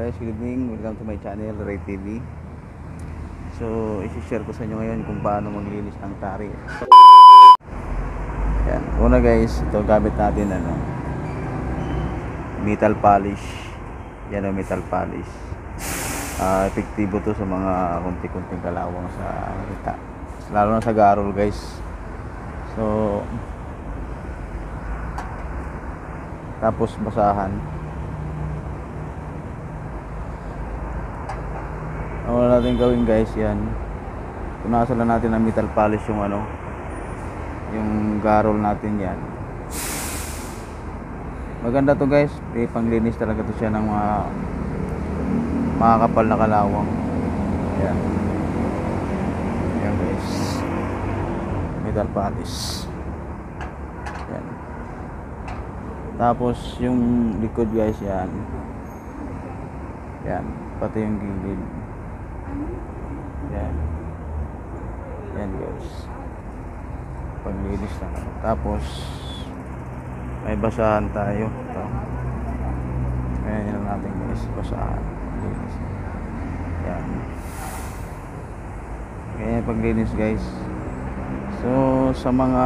guys, good evening. Welcome to my channel, Ray TV. So, isi-share ko sa inyo ngayon kung paano maglinis ng tari. Yan. Una guys, ito gamit natin metal polish. Yan ang metal polish. Epektibo to sa mga kunti-kunting kalawang sa kita. Lalo na sa garol guys. So, tapos basahan. Ang wala natin gawin guys, yan. Punasan lang natin ng metal polish yung garol natin yan. Maganda to guys, panglinis talaga to siya ng mga makakapal na kalawang. Yan. Yan guys. Metal polish. Yan. Tapos yung likod guys yan. Yan, pati yung gilid. Yan. Yan guys. Paglinis lang. Tapos may basahan tayo. Ito. Ayan yun natin guys. Basahan. Linis. Yan. Ganyan paglinis guys. So sa mga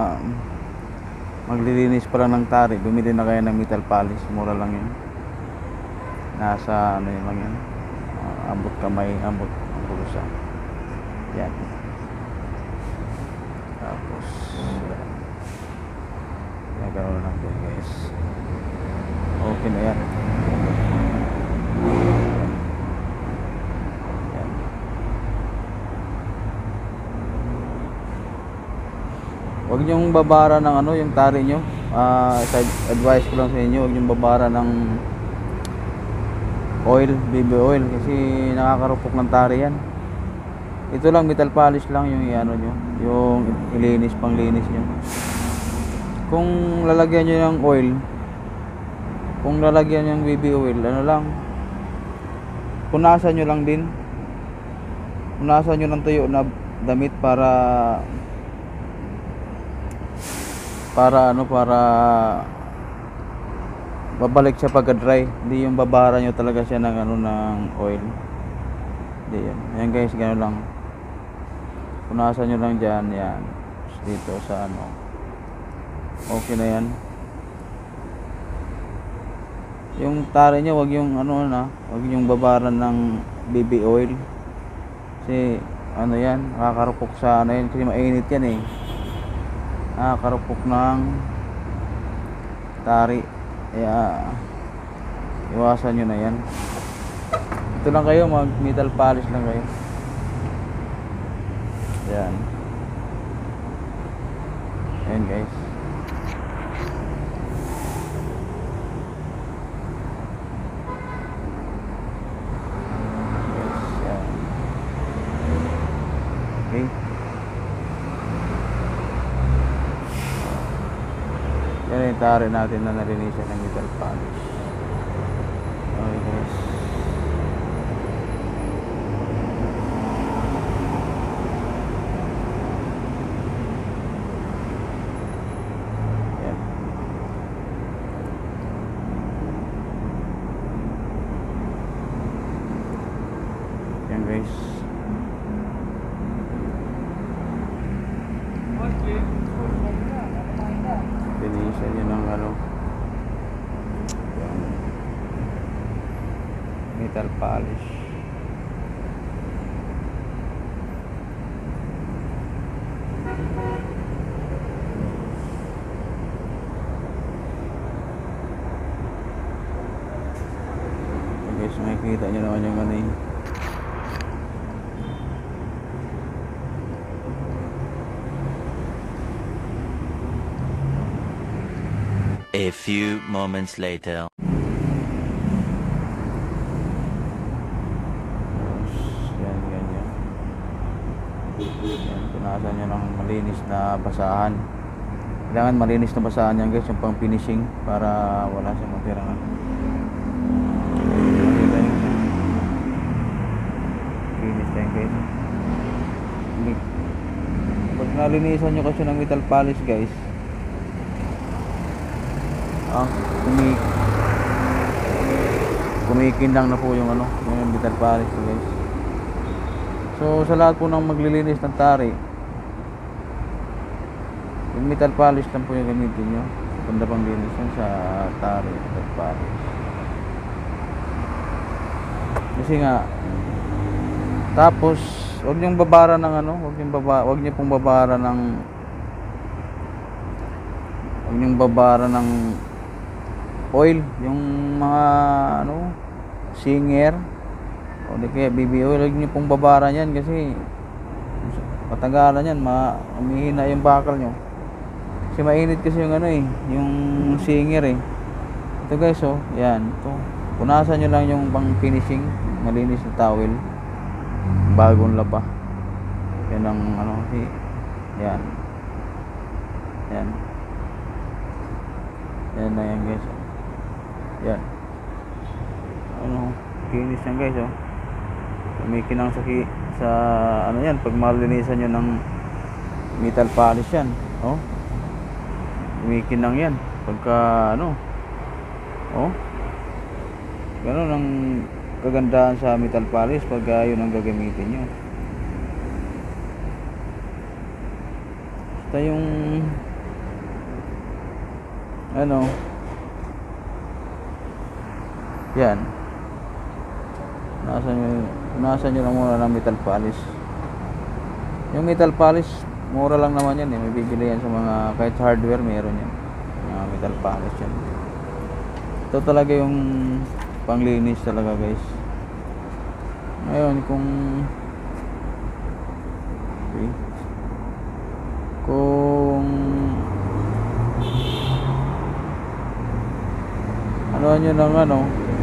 maglilinis pa lang ng tari, bumili na kayo ng metal polish. Mura lang yun. Nasa yun lang yan. Ambot kamay, ambot bulsa. Yan. Tapos nagkaroon lang din guys. Okay na yan. Yan. Huwag niyong babara ng yung tari nyo. Advice ko lang sa inyo, huwag niyong babara ng oil, baby oil, kasi nakakarupok ng tari yan. Ito lang, metal polish lang yung nyo, yung ilinis, panglinis nyo. Kung lalagyan nyo ng oil, kung lalagyan ng baby oil, lang, punasan nyo lang din. Punasan nyo ng tuyo na damit para babalik siya pagka dry. Hindi yung babara nyo talaga siya ng ng oil. Hindi yan. Ayan guys, gano'n lang. Punasan nyo lang dyan. Yan. Dito sa okay na yan. Yung tari nyo, wag yung wag yung babaran ng baby oil. Kasi yan, nakakarupok sa yan. Kasi mainit yan eh. Nakakarupok ng tari. Kaya iwasan nyo na yan. Ito lang kayo, mag metal polish lang kayo. Yan. Ayan guys. Yan. Okay. Yan yung tari natin na nalinisan ng metal polish. Okay guys. Yan. Yan guys. Linisan nyo ng metal polish. Guys, makikita nyo naman yung A few moments later. Yan. Yan, punasan nyo ng malinis na basahan. Kailangan malinis na basahan yan guys, yung pang finishing, para wala siyang matirangan. Finish na yan guys. Pag nalinisan nyo kasi ng metal polish guys, kumikinang na po yung ano, yung metal polish po guys. So sa lahat po ng maglilinis ng tari, yung metal polish lang po yung gamitin nyo. Ganda pang linis yan sa tari, metal polish. Kasi nga, tapos wag niyong babara ng ano, wag niyo pong babara ng oil, yung mga ano, Singer o di kaya BB oil, wag niyo pong babara yan kasi patagalan yan, umihina yung bakal nyo. Kasi mainit kasi yung ano yung Singer Ito guys yan, ito. Punasan nyo lang yung pang finishing, malinis na towel, bagong laba. Yan ang ano, yan. Yan. Yan na yan guys. Yan. Ano, finish yan guys Kumikinang sa ano yan, pag malinisan nyo ng metal polish yan. Kumikinang yan. Pagka ano, gano'n ang kagandahan sa metal polish pag yun ang gagamitin nyo. Basta yung ano, yan, punasan nyo lang muna ng metal polish. Yung metal polish mura lang naman yan may bibili yan sa mga, kahit hardware meron yan, mga metal polish yan. Ito talaga yung panglinis talaga guys. Ngayon kung ano nyo ng ano,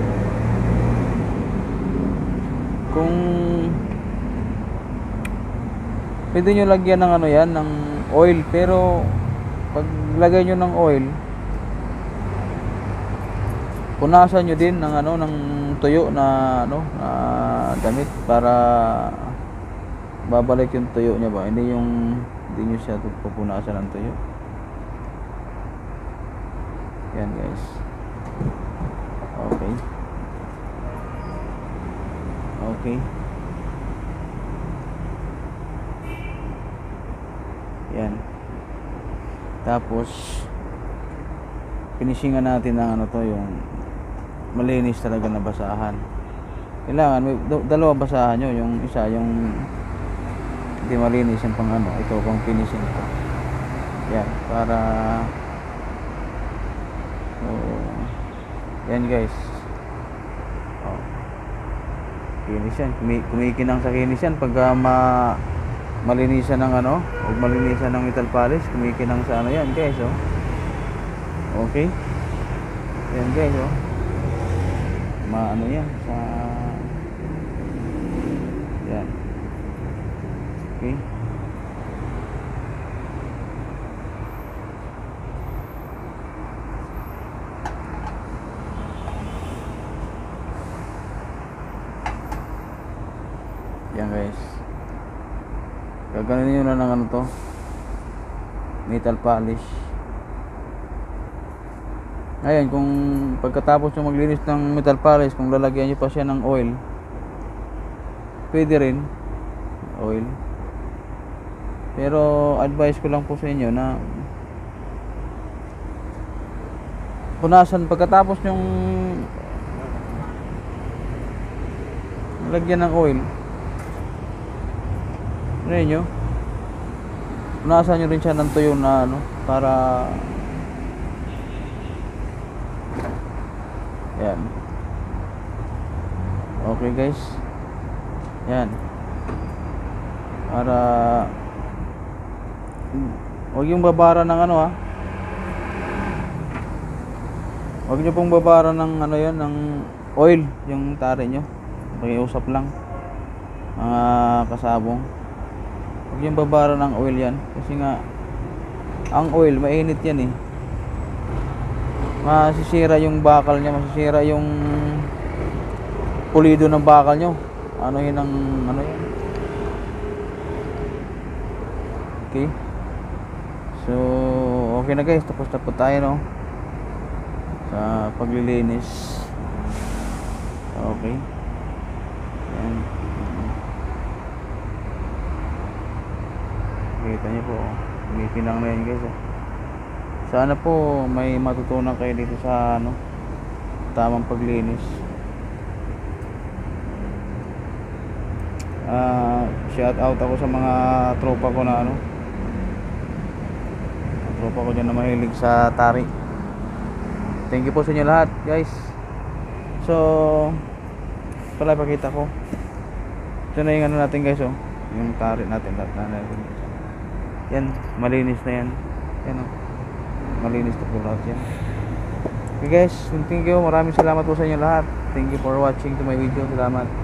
kung pwede nyo lagyan ng ano yan, ng oil, pero pag lagay nyo ng oil, punasan nyo din ng ano, ng tuyo na ano, na damit para babalik yung tuyo nya ba, hindi nyo siya pupunasan ng tuyo. Yan guys. Okay. Yan. Tapos finishingan natin ng ano to, yung malinis talaga na basahan. Kailangan may dalawa basahan nyo, yung isa yung hindi malinis, yung pang ano, ito pang finishing ito. Yan, para yan guys. Kinis yan, kumikinang sa kinis yan pagka malinisan ng ano, o malinisan ng metal polish, kumikinang sa ano yan guys okay. Yan guys ano yan sa yan. Okay. Yan guys, gaganin nyo na ng ano to, metal polish. Ngayon kung pagkatapos nyo maglinis ng metal polish, kung lalagyan nyo pa siya ng oil, pwede rin oil, pero advice ko lang po sa inyo na punasan pagkatapos yung lagyan ng oil. Ano nyo, punasan nyo rin siya ng tuyo na ano, para yan. Okay guys, yan, para huwag yung babara ng ano huwag nyo pong babara ng ano yun, ng oil yung tari nyo. Pakiusap lang mga kasabong, huwag yung babara ng oil yan, kasi nga ang oil mainit yan masisira yung bakal nya, masisira yung pulido ng bakal nyo. Ano yun ang ano yan. Okay, so okay na guys, tapos na po tayo sa paglilinis. Okay. Yan. Kita niyo po, pinang na yan guys. Sana po may matutunan kayo dito sa ano, tamang paglinis. Shout out ako sa mga tropa ko na ano, tropa ko dyan na mahilig sa tari. Thank you po sa inyo lahat guys. So pala pakita ko, ito na yung ano natin guys, oh, yung tari natin, lahat na natin. Yan, malinis na yan. Yan, oh, malinis na po lahat yan. Okay guys, thank you, maraming salamat po sa inyo lahat. Thank you for watching to my video. Salamat.